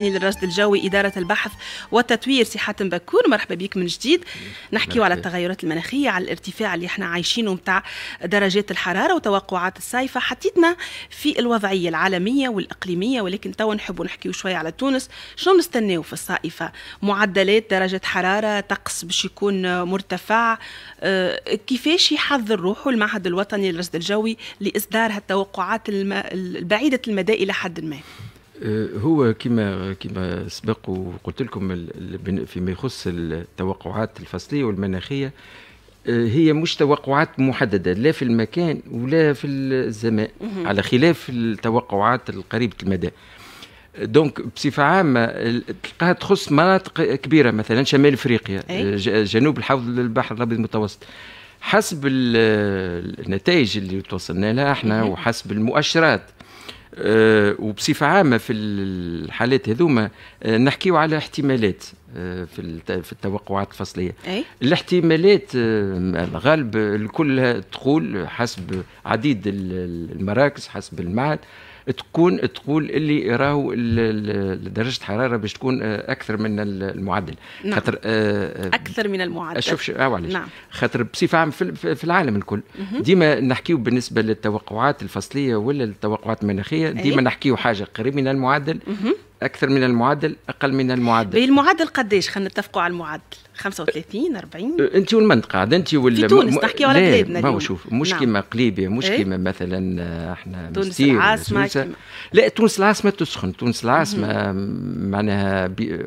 للرصد الجوي إدارة البحث والتطوير. سي حاتم بكور، مرحبا بك من جديد. نحكيو على التغيرات المناخية، على الارتفاع اللي احنا عايشينه متاع درجات الحرارة وتوقعات الصيف. حطيتنا في الوضعية العالمية والإقليمية، ولكن توا نحبوا نحكيو شوية على تونس. شنو نستناو في الصائفة؟ معدلات درجة حرارة، طقس باش يكون مرتفع، كيفاش يحضر روحه المعهد الوطني للرصد الجوي لإصدار هالتوقعات البعيدة المدى إلى حد ما؟ هو كما سبق وقلت لكم فيما يخص التوقعات الفصلية والمناخية، هي مش توقعات محددة لا في المكان ولا في الزمان، على خلاف التوقعات القريبة المدى. دونك بصفة عامة تلقاها تخص مناطق كبيرة، مثلا شمال افريقيا، جنوب الحوض البحر الابيض المتوسط. حسب النتائج اللي توصلنا لها احنا وحسب المؤشرات، وبصفة عامة في الحالات هذوما نحكيو على احتمالات في التوقعات الفصلية. الاحتمالات الغالب الكل تقول حسب عديد المراكز، حسب المعهد تقول اللي راهو درجة الحرارة باش تكون أكثر من المعدل. نعم. خاطر أكثر من المعدل. شوف نعم. خاطر بصفة عامة في العالم الكل ديما نحكيو بالنسبة للتوقعات الفصلية ولا التوقعات المناخية، ديما نحكيو حاجة قريب من المعدل، أكثر من المعدل، أقل من المعدل. المعدل قديش؟ خلينا نتفقوا على المعدل 35 40. أنت والمنطقة عاد أنت في تونس نحكيو على بلادنا اليوم. شوف مش كيما قليبية، مش كيما مثلا احنا تونس العاصمة. لا، تونس العاصمة تسخن. تونس العاصمة معناها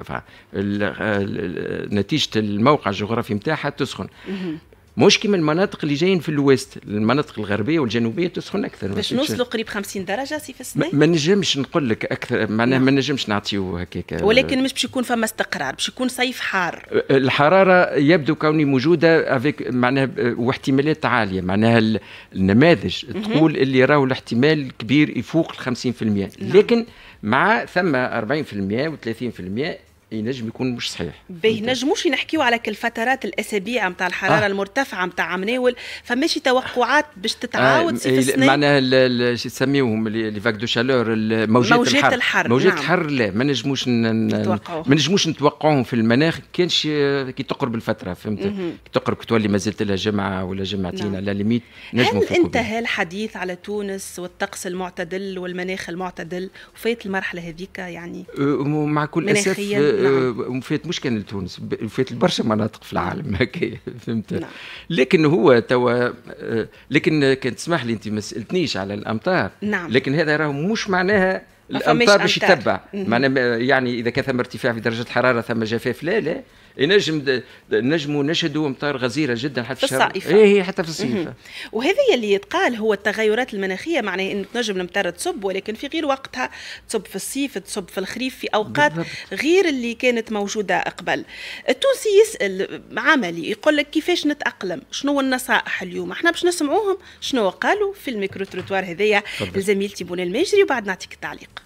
نتيجة الموقع الجغرافي نتاعها تسخن. مش كيما المناطق اللي جايين في الويست، المناطق الغربيه والجنوبيه تسخن اكثر. باش نوصلوا قريب 50 درجه في السنه. ما نجمش نقول لك اكثر، معناها ما نجمش نعطيو هكاك. ولكن مش باش يكون فما استقرار، باش يكون صيف حار. الحراره يبدو كوني موجوده افيك معناها واحتمالات عاليه، معناها النماذج تقول اللي راهو الاحتمال كبير يفوق ال 50%. لكن مع ثم 40% و30% ينجم يكون مش صحيح. باهي نجموش نحكيو على كل فترات الاسابيع نتاع الحراره المرتفعه نتاع عمناول، فماشي توقعات باش تتعاود في السنه. معناها شو تسميوهم لي فاك دو شالور، موجات الحر. موجات الحر لا ما نجموش نتوقعوهم في المناخ كانش كي تقرب الفتره، فهمت؟ كي تقرب تولي مازالت لها جمعه ولا جمعتين على ليميت نجموا. هل انتهى الحديث على تونس والطقس المعتدل والمناخ المعتدل وفات المرحله هذيك يعني؟ مع كل اسف وفات مش كان لتونس، وفات برشا مناطق في العالم هكايا، فهمت؟ لكن هو توا لكن كان تسمح لي انت ما سالتنيش على الامطار. لكن هذا راه مش معناها الامطار باش يتبع. معناها يعني اذا كان ثم ارتفاع في درجه الحراره ثم جفاف، لا نجموا نشهدوا امطار غزيره جدا حتى في الصيف. ايه حتى في الصيف. وهذا اللي يتقال هو التغيرات المناخيه، معناه انه تنجم الامطار تصب، ولكن في غير وقتها، تصب في الصيف، تصب في الخريف، في اوقات غير اللي كانت موجوده قبل. التونسي يسال عملي يقول لك كيفاش نتاقلم، شنو النصائح اليوم؟ احنا باش نسمعوهم شنو قالوا في الميكرو تروتوار هذيا لزميلتي بوني الماجري، وبعد نعطيك التعليق.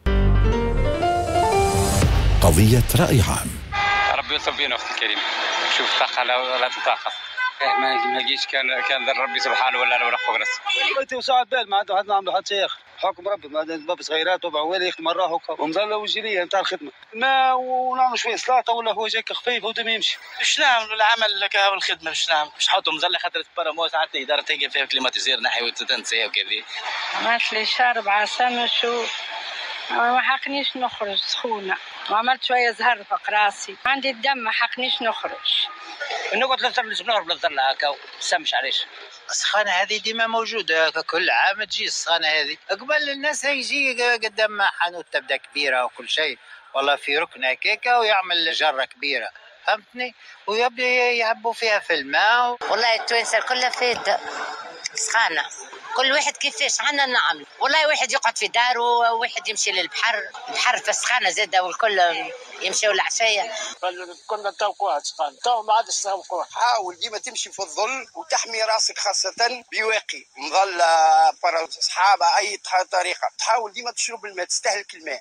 قضيه راي عام. ربي يلطف بينا اختي الكريمه. شوف طاقه لا تطاقه. ما نجيش كان ذا ربي سبحانه ولا ولا فوق راسي. قلت وساعد بال ما عنده حد نعملوا حتى شيء اخر. حكم ربي ما باب صغيرات وبعوالي يخدم مرة هكا ومظله وجليه نتاع الخدمه. ما ونعمل شويه صلاة ولا هو جاك خفيف ودم يمشي. باش نعملوا العمل كهو الخدمه باش نعمل. باش نحطوا مظله خاطر برا مو ساعات اداره تلقى فيها كليماتيزير ناحيه وتنسى وكذا. عملت لي شهر 4 سنة ما حقنيش نخرج سخونه، وعملت شويه زهر فوق راسي، عندي الدم ما حقنيش نخرج. نقعد للظل لازم نهرب للظل هكا وسمش عليش. السخانه هذه ديما موجوده، كل عام تجي السخانه هذه. قبل الناس يجي قدام حانوت تبدا كبيره وكل شيء، والله في ركن هكاكا ويعمل جره كبيره، فهمتني؟ ويبدا يعبوا فيها في الماء. والله التوانسه كلها فات سخانه، كل واحد كيفاش عنا نعمل. والله واحد يقعد في داره وواحد يمشي للبحر، البحر في السخانه زاده والكل يمشيوا العشيه. كنا نتوقعوا سخانه، تو ما عادش نتوقعوا. حاول ديما تمشي في الظل وتحمي راسك خاصه بواقي مظله برا صحابه اي طريقه. تحاول ديما تشرب الماء، تستهلك الماء.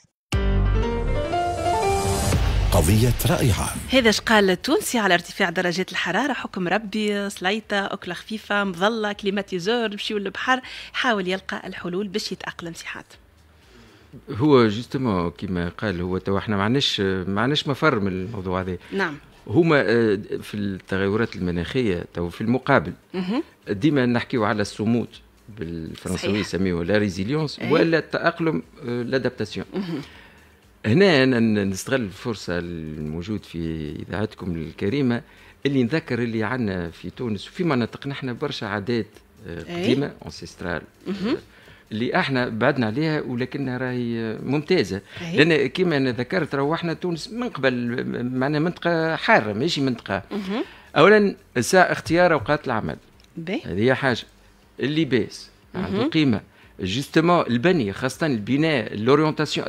قضية رأي عام. هذا اش قال التونسي على ارتفاع درجات الحرارة؟ حكم ربي، سليطة، أكلة خفيفة، مظلة، كليماتيزور، مشيو للبحر، حاول يلقى الحلول باش يتأقلم. سي حاتم. هو جوستومون كما قال هو تو احنا ما عندناش مفر من الموضوع هذا. نعم. هما في التغيرات المناخيه تو في المقابل ديما نحكيو على الصمود بالفرنساوي يسميوه لا ريزيليونس ولا التاقلم لادابتاسيون. هنا أنا نستغل الفرصه الموجود في اذاعتكم الكريمه اللي نذكر اللي عندنا في تونس وفي مناطقنا احنا برشا عادات قديمه انسيسترال اللي احنا بعدنا عليها ولكنها راهي ممتازه. لان كما انا ذكرت روحنا تونس من قبل معنا منطقه حاره ماشي منطقه. اولا ساعه اختيار اوقات العمل هذه حاجه. اللباس عنده قيمه جوستومون البنيه خاصه البناء الأورينتاسيون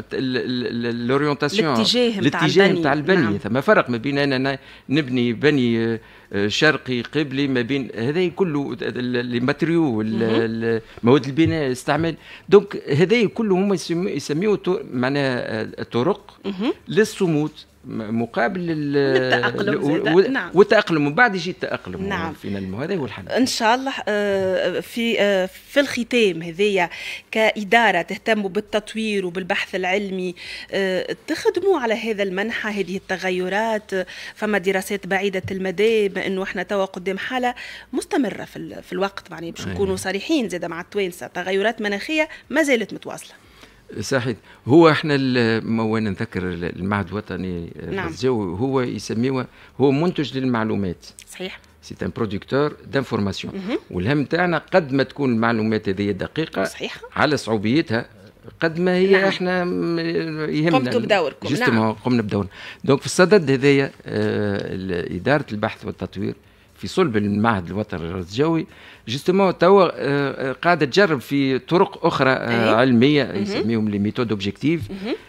الاتجاه نتاع البنيه. نعم. ثم فرق ما بين انا نبني بني شرقي قبلي ما بين هذا كله لي ماتريو مواد البناء استعمال دونك هذا كله هم يسميوه معناها طرق للصمود مقابل التأقلم. نعم. والتأقلم ومن بعد يجي التأقلم. نعم. فينا هذا هو الحل ان شاء الله. في الختام هذيا كإدارة تهتموا بالتطوير وبالبحث العلمي تخدموا على هذا المنحى هذه التغيرات. فما دراسات بعيدة المدى بأنه احنا توا قدام حالة مستمرة في الوقت يعني باش نكونوا صريحين زاد مع التوانسة تغيرات مناخية ما زالت متواصلة. صحيح. هو احنا وانا نذكر المعهد الوطني للجو هو يسميه هو منتج للمعلومات. صحيح. سي ان برودكتور دانفورماسيون. والهم تاعنا قد ما تكون المعلومات هذه دقيقه صحيح. على صعوبيتها قد ما هي. نعم. احنا يهمنا قمتوا بدوركم. نعم. قمنا بدورنا. دونك في الصدد هذايا اداره البحث والتطوير في صلب المعهد الوطني للجوي جوستومون توا قاعده تجرب في طرق اخرى علميه يسميهم لي ميثود اوبجيكتيف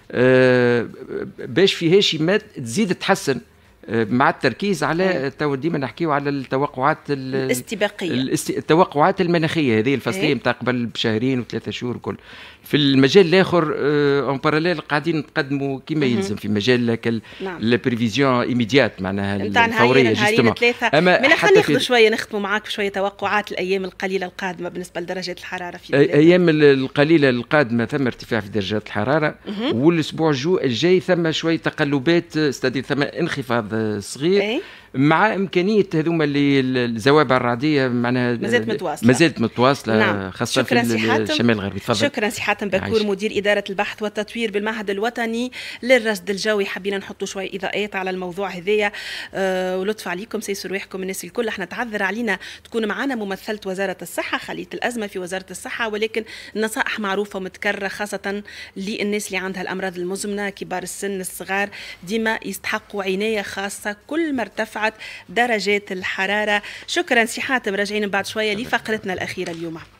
باش في هالشيمات تزيد تحسن مع التركيز على تو ديما نحكيو على التوقعات الاستباقيه التوقعات المناخيه هذه الفصليه نتاع قبل بشهرين وثلاثة شهور وكل. في المجال الاخر اون باراليل قاعدين نقدموا كما يلزم في مجال البريفيزيون ايميديات معناها الفوريه جوستومون. اما خلينا ناخذ شويه نختموا معاك بشويه توقعات الايام القليله القادمه بالنسبه لدرجات الحراره في الايام القليله القادمه ثم ارتفاع في درجات الحراره والاسبوع الجاي ثم شويه تقلبات استدي ثم انخفاض صغير مع امكانيه هذوما اللي الزوابع الرعديه معناها مازالت متواصله. نعم. خاصه في الشمال الغربي. تفضل. شكرا سي حاتم بكور مدير اداره البحث والتطوير بالمعهد الوطني للرصد الجوي. حبينا نحطوا شويه اضاءات على الموضوع هذايا ولطف عليكم سيسوا رواحكم الناس الكل. احنا تعذر علينا تكون معنا ممثله وزاره الصحه خليه الازمه في وزاره الصحه ولكن النصائح معروفه ومتكرره خاصه للناس اللي عندها الامراض المزمنه كبار السن الصغار ديما يستحقوا عنايه خاصه كل ما ارتفعت درجات الحرارة. شكرا سي حاتم. راجعين بعد شوية لفقرتنا الأخيرة اليوم.